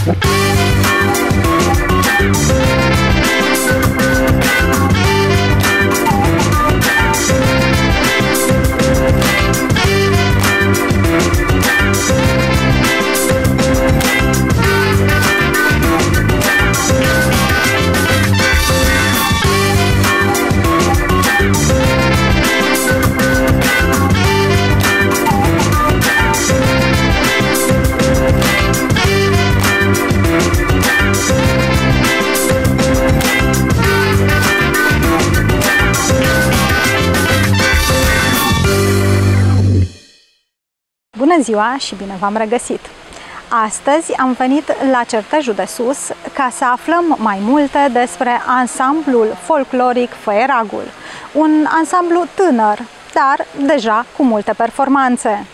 Bună ziua și bine v-am regăsit! Astăzi am venit la Certejul de Sus ca să aflăm mai multe despre ansamblul folcloric Făieragul, un ansamblu tânăr, dar deja cu multe performanțe.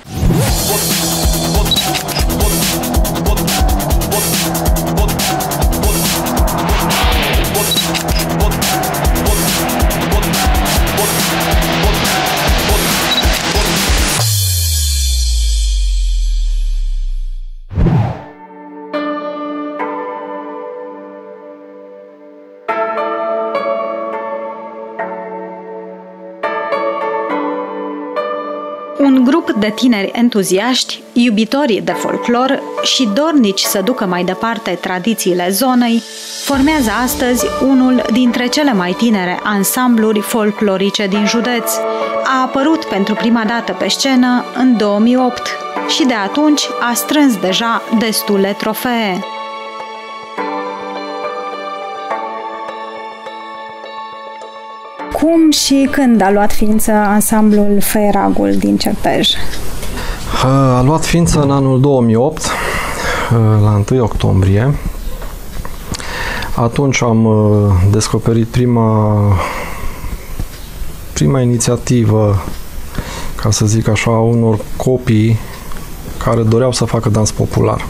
Un grup de tineri entuziaști, iubitori de folclor și dornici să ducă mai departe tradițiile zonei, formează astăzi unul dintre cele mai tinere ansambluri folclorice din județ. A apărut pentru prima dată pe scenă în 2008 și de atunci a strâns deja destule trofee. Cum și când a luat ființă ansamblul Făieragul din Certej? A luat ființă în anul 2008, la 1 octombrie. Atunci am descoperit prima inițiativă, ca să zic așa, a unor copii care doreau să facă dans popular.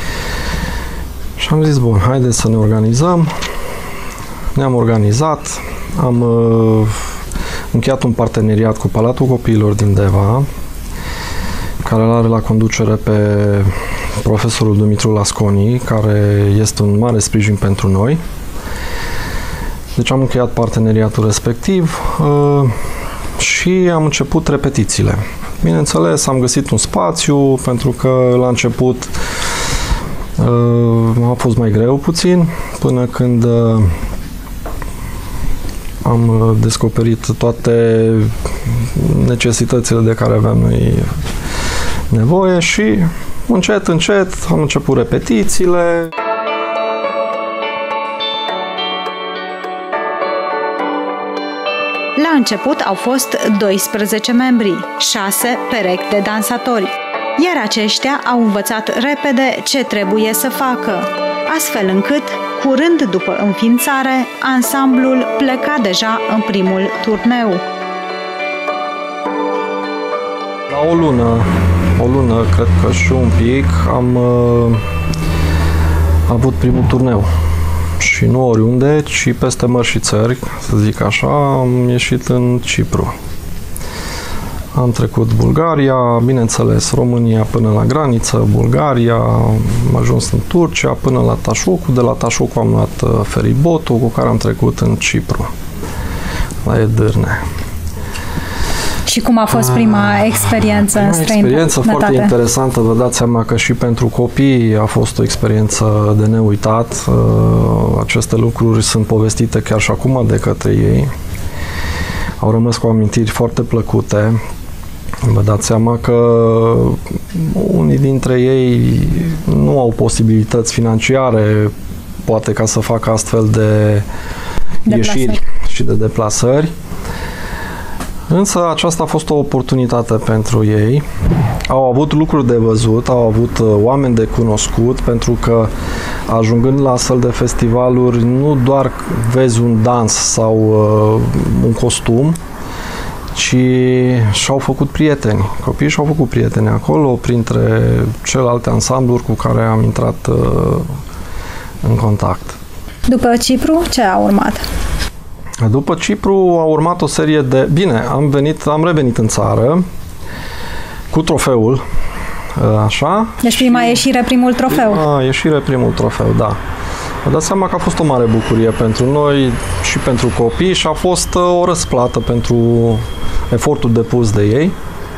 Și am zis, bun, haideți să ne organizăm. Ne-am organizat. Am încheiat un parteneriat cu Palatul Copiilor din Deva, care îl are la conducere pe profesorul Dumitru Lasconi, care este un mare sprijin pentru noi. Deci am încheiat parteneriatul respectiv și am început repetițiile. Bineînțeles, am găsit un spațiu, pentru că la început a fost mai greu puțin, până când am descoperit toate necesitățile de care aveam noi nevoie și încet, încet am început repetițiile. La început au fost 12 membri, 6 perechi de dansatori, iar aceștia au învățat repede ce trebuie să facă, astfel încât, curând după înființare, ansamblul pleca deja în primul turneu. La o lună, cred că și un pic, am avut primul turneu. Și nu oriunde, ci peste mări și țări, să zic așa, am ieșit în Cipru. Am trecut Bulgaria, bineînțeles România până la graniță, Bulgaria, am ajuns în Turcia până la Tașucu, de la Tașucu am luat feribotul cu care am trecut în Cipru, la Edirne. Și cum a fost prima experiență în străinătate? Experiență foarte interesantă, vă dați seama că și pentru copii a fost o experiență de neuitat. Aceste lucruri sunt povestite chiar și acum de către ei. Au rămas cu amintiri foarte plăcute. Vă dați seama că unii dintre ei nu au posibilități financiare, poate ca să facă astfel de ieșiri și de deplasări. Însă aceasta a fost o oportunitate pentru ei. Au avut lucruri de văzut, au avut oameni de cunoscut, pentru că ajungând la astfel de festivaluri nu doar vezi un dans sau un costum, ci și-au făcut prieteni. Copiii și-au făcut prieteni acolo, printre celelalte ansambluri cu care am intrat în contact. După Cipru, ce a urmat? După Cipru a urmat o serie de... Bine, am revenit în țară cu trofeul. așa. Deci prima ieșire, primul trofeu. Ieșire, primul trofeu, da. Vă dați seama că a fost o mare bucurie pentru noi și pentru copii și a fost o răsplată pentru efortul depus de ei.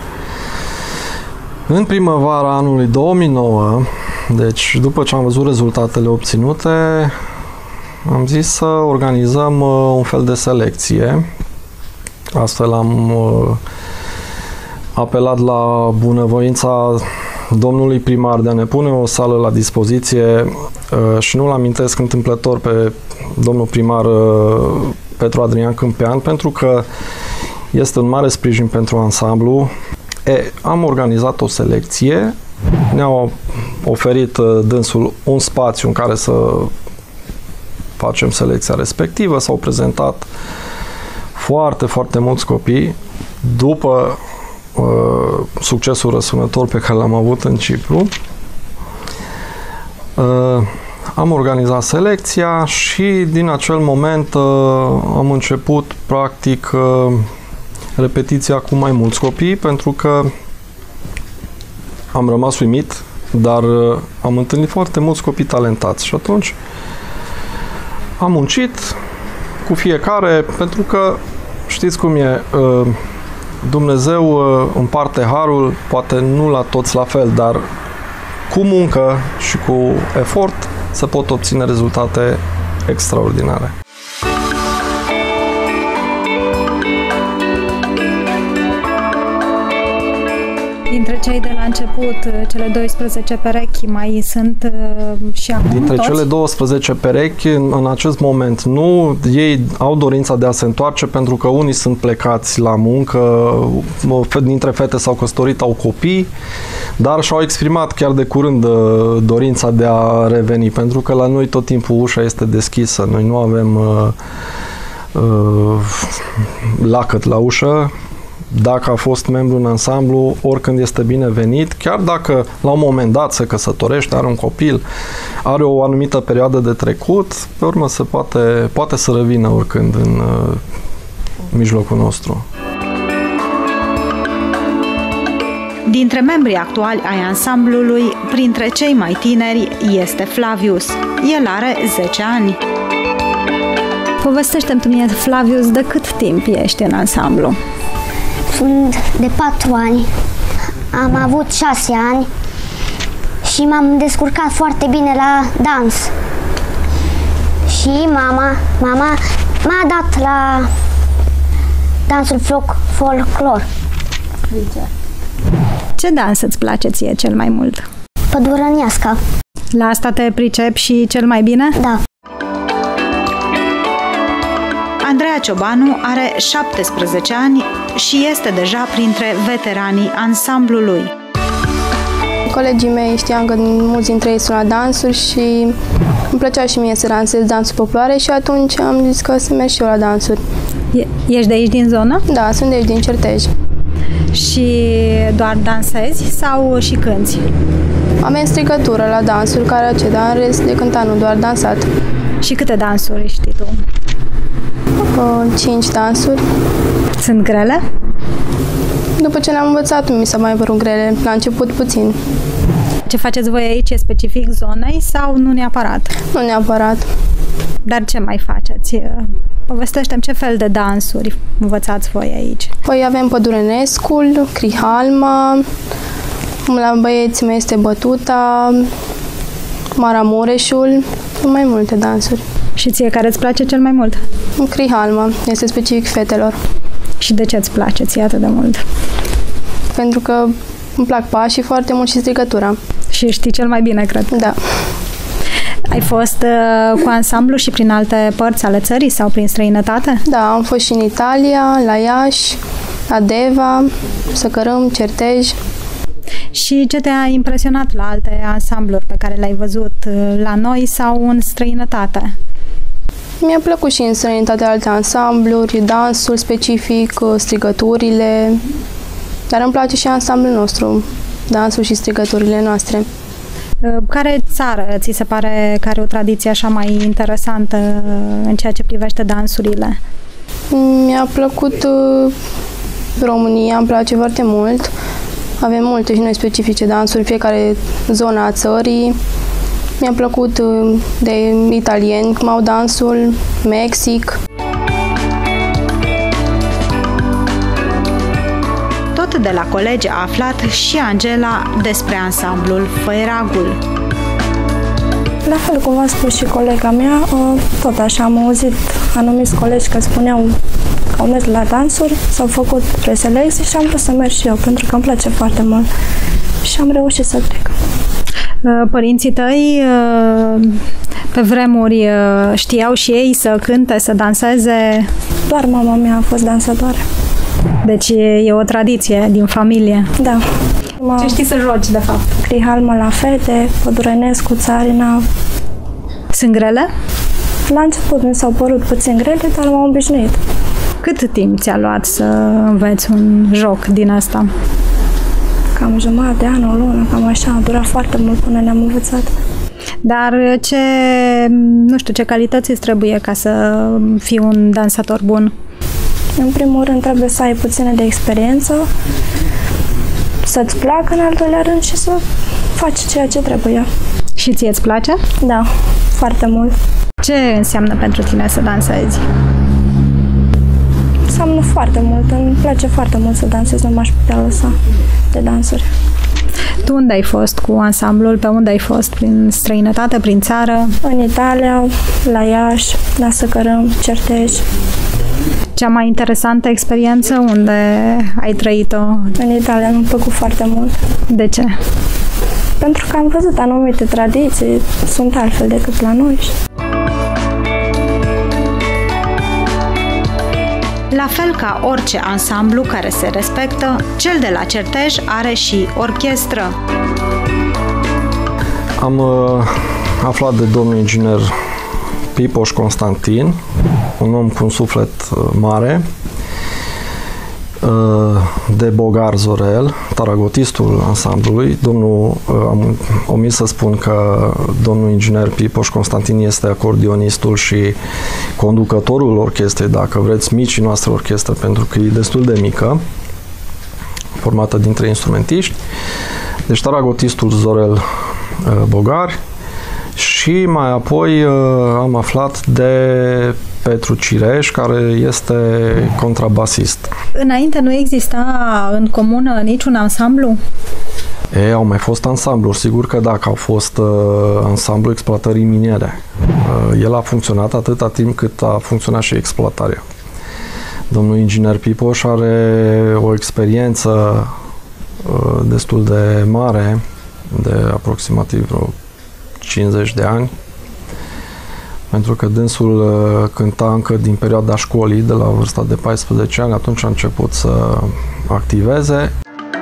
În primăvara anului 2009, deci după ce am văzut rezultatele obținute, am zis să organizăm un fel de selecție. Astfel am apelat la bunăvoința domnului primar de a ne pune o sală la dispoziție și nu-l amintesc întâmplător pe domnul primar Petru Adrian Câmpean, pentru că este un mare sprijin pentru ansamblu. Am organizat o selecție, ne-au oferit dânsul un spațiu în care să facem selecția respectivă, s-au prezentat foarte, foarte mulți copii. După succesul răsunător pe care l-am avut în Cipru, am organizat selecția și din acel moment am început practic repetiția cu mai mulți copii, pentru că am rămas uimit, dar am întâlnit foarte mulți copii talentați și atunci am muncit cu fiecare, pentru că știți cum e, Dumnezeu împarte harul, poate nu la toți la fel, dar cu muncă și cu efort se pot obține rezultate extraordinare. Dintre cei de la început, cele 12 perechi, mai sunt și acum Dintre toți? cele 12 perechi, în acest moment nu, ei au dorința de a se întoarce pentru că unii sunt plecați la muncă, dintre fete s-au căsătorit, au copii, dar și-au exprimat chiar de curând dorința de a reveni, pentru că la noi tot timpul ușa este deschisă, noi nu avem lacăt la ușă. Dacă a fost membru în ansamblu, oricând este binevenit, chiar dacă la un moment dat se căsătorește, are un copil, are o anumită perioadă de trecut, pe urmă se poate să revină oricând în mijlocul nostru. Dintre membrii actuali ai ansamblului, printre cei mai tineri este Flavius. El are 10 ani. Povestește-mi tu mie, Flavius, de cât timp ești în ansamblu? Sunt de 4 ani, am avut 6 ani și m-am descurcat foarte bine la dans. Și mama m-a dat la dansul folclor. Ce dans îți place ție cel mai mult? Pădurănească. La asta te pricepi și cel mai bine? Da. Andreea Ciobanu are 17 ani și este deja printre veteranii ansamblului. Colegii mei știam că mulți dintre ei sunt la dansuri și îmi plăcea și mie să dansez dansuri populare și atunci am zis că să merg și eu la dansuri. Ești de aici din zonă? Da, sunt de aici, din Certej. Și doar dansezi sau și cânti? Avem strigătură la dansuri, karaoke, dar în rest de cântat, nu doar dansat. Și câte dansuri știi tu? 5 dansuri. Sunt grele? După ce le-am învățat, nu mi s-a mai părut grele. La început puțin. Ce faceți voi aici e specific zonei sau nu neapărat? Nu neapărat. Dar ce mai faceți? Povestește-mi ce fel de dansuri învățați voi aici. Păi avem pădurenescul, crihalma, la băieți mai este bătuta, maramureșul, mai multe dansuri. Și ție care îți place cel mai mult? Crihalma, este specific fetelor. Și de ce îți place ție atât de mult? Pentru că îmi plac pașii foarte mult și strigătura. Și știi cel mai bine, cred. Da. Ai fost cu ansamblu și prin alte părți ale țării sau prin străinătate? Da, am fost și în Italia, la Iași, la Deva, Săcărâm, Certej. Și ce te-a impresionat la alte ansambluri pe care le-ai văzut la noi sau în străinătate? Mi-a plăcut și în străinătate alte ansambluri, dansul specific, strigăturile, dar îmi place și ansamblul nostru, dansul și strigăturile noastre. Care țară ți se pare că are o tradiție așa mai interesantă în ceea ce privește dansurile? Mi-a plăcut România, îmi place foarte mult. Avem multe și noi specifice dansuri, fiecare zona a țării. Mi-a plăcut de italieni cum au dansul, Mexic. Tot de la colegi a aflat și Angela despre ansamblul Făieragul. La fel cum v-a spus și colega mea, tot așa am auzit anumiți colegi că spuneau că au mers la dansuri, s-au făcut preselecții și am vrut să merg și eu, pentru că îmi place foarte mult și am reușit să trec. Părinții tăi pe vremuri știau și ei să cânte, să danseze? Doar mama mea a fost dansatoare. Deci e o tradiție din familie. Da. Ce știi să joci, de fapt? Crihalmă la fete, Pădurenescu, Țarina. Sunt grele? La început mi s-au părut puțin grele, dar m-am obișnuit. Cât timp ți-a luat să înveți un joc din asta? Cam jumătate de an, o lună, cam așa. A durat foarte mult până ne-am învățat. Dar ce calități îți trebuie ca să fii un dansator bun? În primul rând trebuie să ai puțină de experiență, să-ți placă în al doilea rând și să faci ceea ce trebuie. Și ție îți place? Da, foarte mult. Ce înseamnă pentru tine să dansezi? Înseamnă foarte mult, îmi place foarte mult să dansez, nu m-aș putea lăsa de dansuri. Tu unde ai fost cu ansamblul? Pe unde ai fost? Prin străinătate, prin țară? În Italia, la Iași, la Săcărâm, Certeș. Cea mai interesantă experiență unde ai trăit-o? În Italia mi-a plăcut foarte mult. De ce? Pentru că am văzut anumite tradiții, sunt altfel decât la noi. La fel ca orice ansamblu care se respectă, cel de la Certeș are și orchestră. Am aflat de domnul inginer Pipoș Constantin, un om cu un suflet mare, de Bogar Zorel, taragotistul ansamblului. Am omis să spun că domnul inginer Pipoș Constantin este acordionistul și conducătorul orchestrei, dacă vreți, micii noastre orchestră, pentru că e destul de mică, formată din 3 instrumentiști. Deci taragotistul Zorel Bogar. Și mai apoi am aflat de Petru Cireș, care este contrabasist. Înainte nu exista în comună niciun ansamblu? Au mai fost ansambluri, sigur că dacă au fost ansamblu exploatării miniere. El a funcționat atâta timp cât a funcționat și exploatarea. Domnul inginer Pipoș are o experiență destul de mare, de aproximativ vreo 50 de ani, pentru că dânsul cânta încă din perioada școlii, de la vârsta de 14 ani, atunci a început să activeze.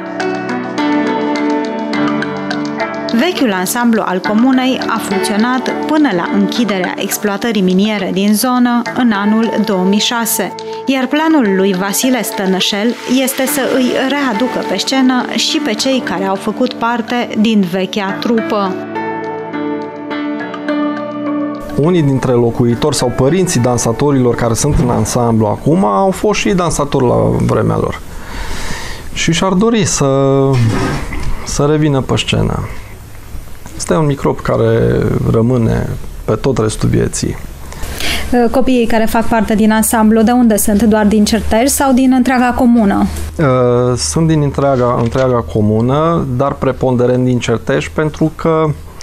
Vechiul ansamblu al comunei a funcționat până la închiderea exploatării miniere din zonă în anul 2006, iar planul lui Vasile Stănășel este să îi readucă pe scenă și pe cei care au făcut parte din vechea trupă. Unii dintre locuitori sau părinții dansatorilor care sunt în ansamblu acum au fost și dansatori la vremea lor. Și și-ar dori să revină pe scenă. Este un microb care rămâne pe tot restul vieții. Copiii care fac parte din ansamblu, de unde sunt? Doar din Certeș sau din întreaga comună? Sunt din întreaga comună, dar preponderent din Certeș, pentru că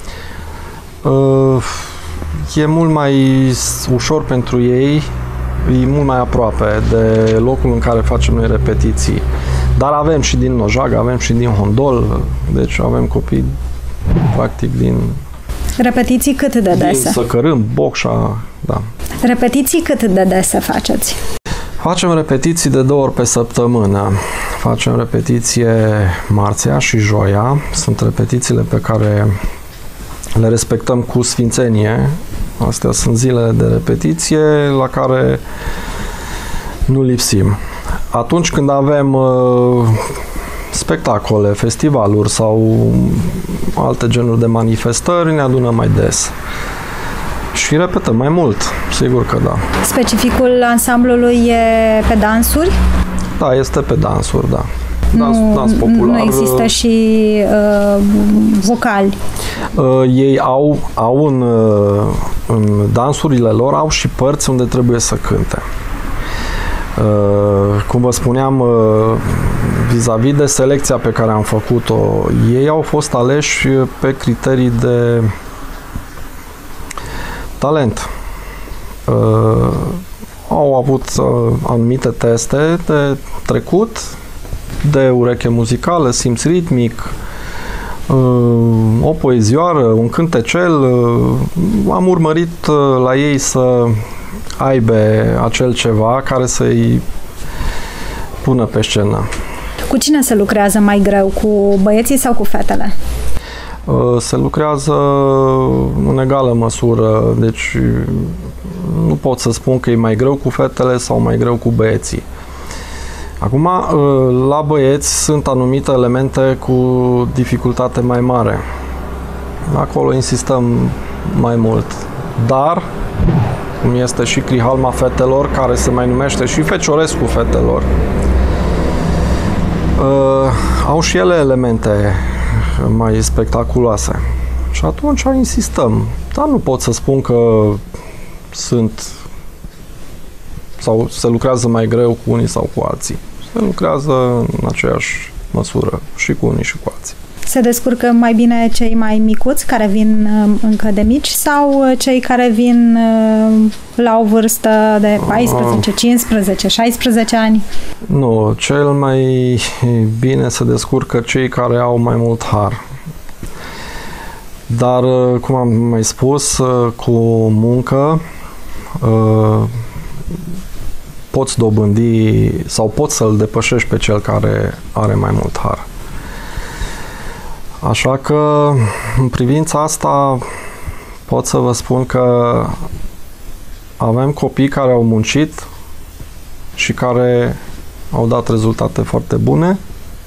e mult mai ușor pentru ei, e mult mai aproape de locul în care facem noi repetiții. Dar avem și din Nojaga, avem și din Hondol, deci avem copii practic din... Repetiții cât de dese? Din Săcărâm, Bocșa, da. Repetiții cât de dese faceți? Facem repetiții de 2 ori pe săptămână. Facem repetiție marțea și joia. Sunt repetițiile pe care le respectăm cu sfințenie. Astea sunt zilele de repetiție la care nu lipsim. Atunci când avem spectacole, festivaluri sau alte genuri de manifestări, ne adunăm mai des. Și repetăm mai mult, sigur că da. Specificul ansamblului e pe dansuri? Da, este pe dansuri, da. dans popular. Nu există și vocali. Ei au în dansurile lor au și părți unde trebuie să cânte. Cum vă spuneam, vis-a-vis de selecția pe care am făcut-o, ei au fost aleși pe criterii de talent. Au avut anumite teste de trecut, de ureche muzicală, simț ritmic, o poezioară, un cântecel. Am urmărit la ei să aibă acel ceva care să-i pună pe scenă. Cu cine se lucrează mai greu? Cu băieții sau cu fetele? Se lucrează în egală măsură, deci nu pot să spun că e mai greu cu fetele sau mai greu cu băieții. Acum, la băieți sunt anumite elemente cu dificultate mai mare. Acolo insistăm mai mult. Dar, cum este și Crihalma fetelor, care se mai numește și Feciorescu fetelor, au și ele elemente mai spectaculoase. Și atunci insistăm. Dar nu pot să spun că sunt sau se lucrează mai greu cu unii sau cu alții. Se lucrează în aceeași măsură și cu unii și cu alții. Se descurcă mai bine cei mai micuți, care vin încă de mici, sau cei care vin la o vârstă de 14, 15, 16 ani? Nu, cel mai bine se descurcă cei care au mai mult har. Dar, cum am mai spus, cu muncă poți dobândi sau poți să-l depășești pe cel care are mai mult har. Așa că, în privința asta, pot să vă spun că avem copii care au muncit și care au dat rezultate foarte bune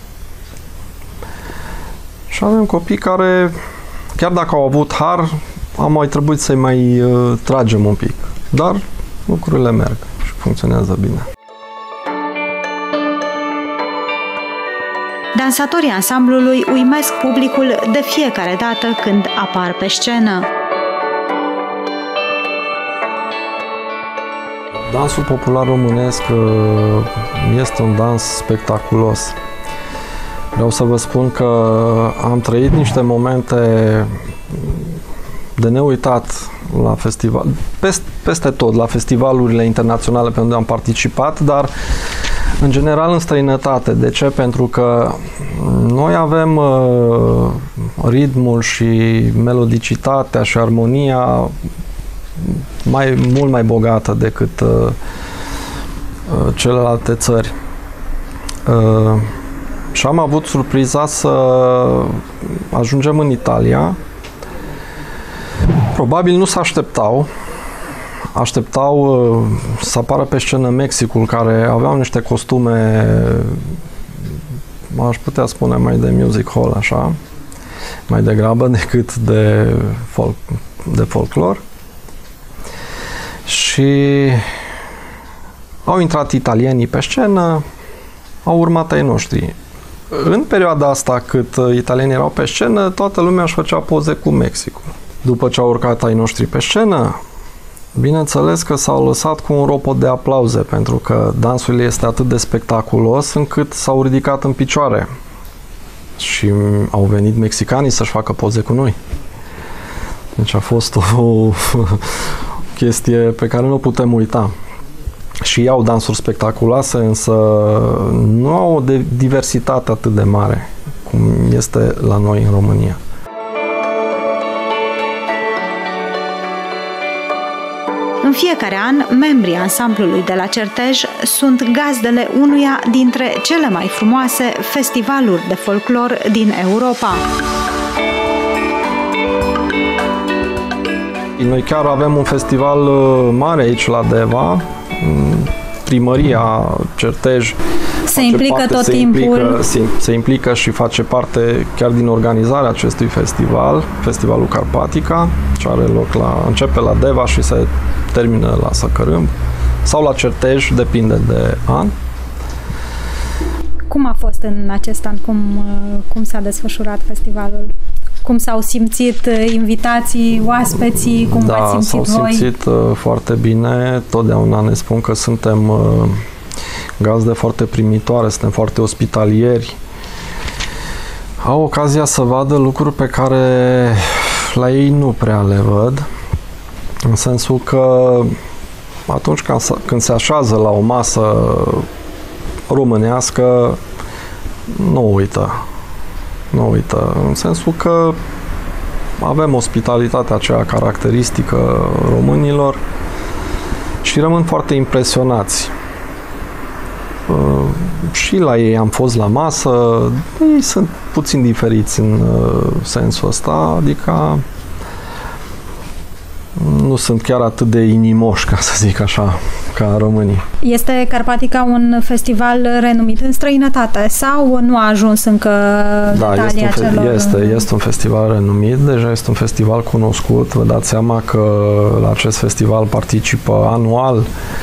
și avem copii care, chiar dacă au avut har, am mai trebuit să-i mai tragem un pic. Dar lucrurile merg și funcționează bine. Dansatorii ansamblului uimesc publicul de fiecare dată când apar pe scenă. Dansul popular românesc este un dans spectaculos. Vreau să vă spun că am trăit niște momente de neuitat la festival, peste tot, la festivalurile internaționale pe unde am participat, dar în general în străinătate. De ce? Pentru că noi avem ritmul și melodicitatea și armonia mult mai bogată decât celelalte țări. Și am avut surpriza să ajungem în Italia. Probabil nu se așteptau să apară pe scenă Mexicul, care aveau niște costume, aș putea spune, mai de music hall, așa, mai degrabă decât de folclor. Și au intrat italienii pe scenă, au urmat ai noștri. În perioada asta, cât italienii erau pe scenă, toată lumea își făcea poze cu Mexicul. După ce au urcat ai noștri pe scenă, bineînțeles că s-au lăsat cu un ropot de aplauze, pentru că dansul este atât de spectaculos încât s-au ridicat în picioare și au venit mexicanii să-și facă poze cu noi. Deci a fost o chestie pe care nu o putem uita. Și ei au dansuri spectaculoase, însă nu au o diversitate atât de mare cum este la noi în România. În fiecare an, membrii ansamblului de la Certej sunt gazdele unuia dintre cele mai frumoase festivaluri de folclor din Europa. Noi chiar avem un festival mare aici la Deva. Primăria Certej se implică tot timpul. Se implică și face parte chiar din organizarea acestui festival, Festivalul Carpatica, ce are loc începe la Deva și se termină la Săcărâmb sau la Certej, depinde de an. Cum a fost în acest an? Cum s-a desfășurat festivalul? Cum s-au simțit invitații, oaspeții? Cum v-ați simțit voi? S-au simțit foarte bine. Totdeauna ne spun că suntem gazde foarte primitoare, suntem foarte ospitalieri. Au ocazia să vadă lucruri pe care la ei nu prea le văd. În sensul că atunci când se așează la o masă românească, nu uită. Nu uită. În sensul că avem ospitalitatea aceea caracteristică românilor și rămân foarte impresionați. Și la ei am fost la masă, ei sunt puțin diferiți în sensul ăsta, adică nu sunt chiar atât de inimoși, ca să zic așa, ca românii. Este Carpatica un festival renumit în străinătate sau nu a ajuns încă talia celor? Este un festival renumit, deja este un festival cunoscut. Vă dați seama că la acest festival participă anual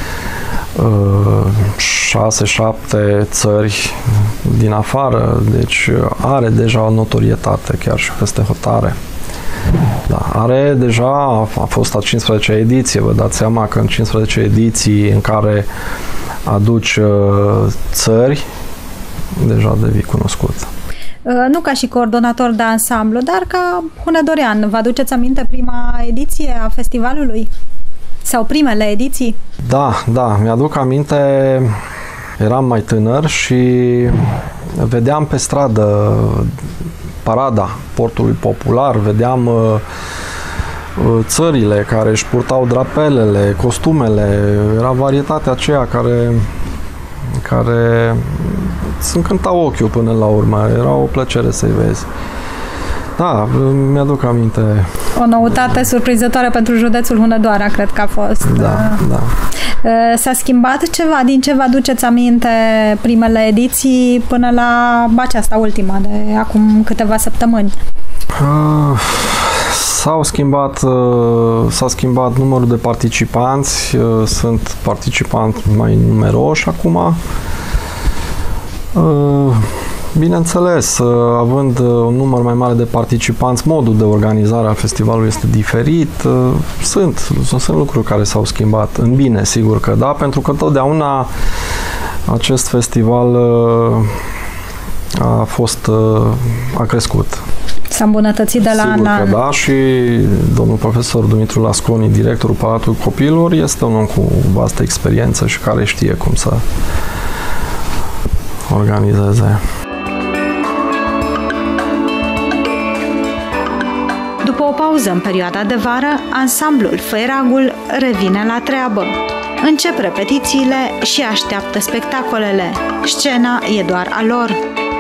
6-7 țări din afară, deci are deja o notorietate chiar și peste hotare. Da, are deja, a fost a 15-a ediție, vă dați seama că în 15 ediții în care aduci țări, deja devii cunoscut. Nu ca și coordonator de ansamblu, dar ca hunedorean. Vă aduceți aminte prima ediție a festivalului? Sau primele ediții? Da, mi-aduc aminte, eram mai tânăr și vedeam pe stradă parada Portului Popular, vedeam țările care își purtau drapelele, costumele, era varietatea aceea care îți încânta ochiul până la urmă, era o plăcere să-i vezi. Da, mi-aduc aminte. O noutate surprinzătoare pentru județul Hunedoara, cred că a fost. Da. S-a schimbat ceva? Din ce vă aduceți aminte primele ediții până la aceasta ultima, de acum câteva săptămâni? S-a schimbat numărul de participanți, sunt participanți mai numeroși acum. Bineînțeles, având un număr mai mare de participanți, modul de organizare a festivalului este diferit. Sunt lucruri care s-au schimbat în bine, sigur că da, pentru că totdeauna acest festival a crescut. S-a îmbunătățit de la an la an. Da, și domnul profesor Dumitru Lasconi, directorul Palatului Copiilor, este un om cu vastă experiență și care știe cum să organizeze. După o pauză în perioada de vară, ansamblul Făieragul revine la treabă. Încep repetițiile și așteaptă spectacolele. Scena e doar a lor.